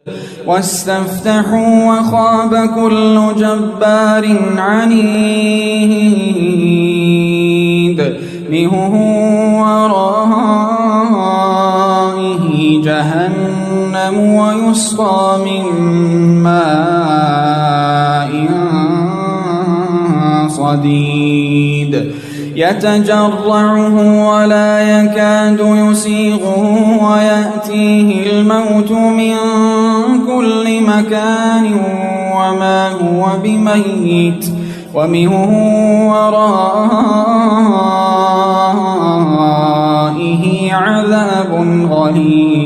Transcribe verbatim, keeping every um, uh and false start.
واستفتحوا وخاب كل جبار عنيد من ورائه جهنم ويسقى من ماء صديد يتجرعه ولا يكاد يسيغه ويأتيه الموت من كل مكان وما هو بميت ومن ورائه عذاب غليظ